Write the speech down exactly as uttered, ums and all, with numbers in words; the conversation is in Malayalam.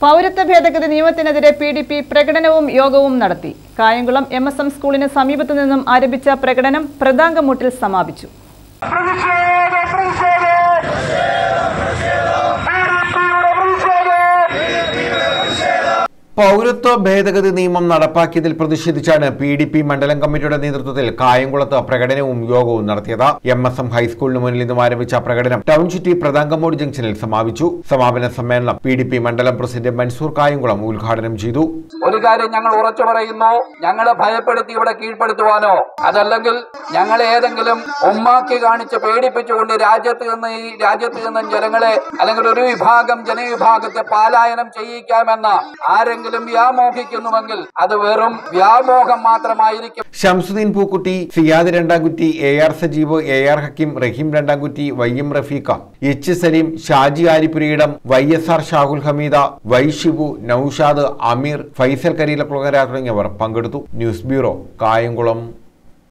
പൗരത്വ ഭേദഗതി നിയമത്തിനെതിരെ പി ഡി പി പ്രകടനവും യോഗവും നടത്തി. കായംകുളം എം എസ് എം സ്കൂളിന് സമീപത്തു നിന്നും ആരംഭിച്ച പ്രകടനം പ്രതാങ്കമൂട്ടിൽ സമാപിച്ചു. പൗരത്വ ഭേദഗതി നിയമം നടപ്പാക്കിയതിൽ പ്രതിഷേധിച്ചാണ് പി ഡി പി മണ്ഡലം കമ്മിറ്റിയുടെ നേതൃത്വത്തിൽ കായംകുളത്ത് പ്രകടനവും യോഗവും നടത്തിയത്. എം എസ് എം ഹൈസ്കൂളിന് മുന്നിൽ നിന്നും ആരംഭിച്ച പ്രകടനം ടൗൺ ചുറ്റി പ്രതാങ്കമൂട് ജംഗ്ഷനിൽ സമാപിച്ചു. സമാപന സമ്മേളനം പി ഡി പി മണ്ഡലം പ്രസിഡന്റ് മൻസൂർ കായംകുളം ഉദ്ഘാടനം ചെയ്തു. ഒരു കാര്യം ഞങ്ങൾ ഉറച്ചു പറയുന്നു, ഞങ്ങളെ ഭയപ്പെടുത്തി ഇവിടെ കീഴ്പ്പെടുത്തുവാനോ അതല്ലെങ്കിൽ ഞങ്ങളെ ഏതെങ്കിലും ഉമ്മാക്കി കാണിച്ച് പേടിപ്പിച്ചുകൊണ്ട് രാജ്യത്ത് നിന്ന് ഈ രാജ്യത്ത് നിന്നും ജനങ്ങളെ അല്ലെങ്കിൽ ഒരു വിഭാഗം ജനവിഭാഗത്തെ പലായനം ചെയ്യിക്കാമെന്ന ആരെങ്കിലും വ്യാമോഹിക്കുന്നുവെങ്കിൽ അത് വെറും വ്യാമോഹം മാത്രമായിരിക്കും. Shamsuddin Pookkutty, Siyad Randamkutty, A R Sajeev, A R Hakeem, Rahim Randamkutty, Y M Rafeeq, H Saleem, Shaji Aripuriyidam, Y S R Shahul Hameed, Y Shibu, Naushad, Ameer, Faisal Kareelaprakara തുടങ്ങിയവർ പങ്കെടുത്തു. News bureau, Kayamkulam.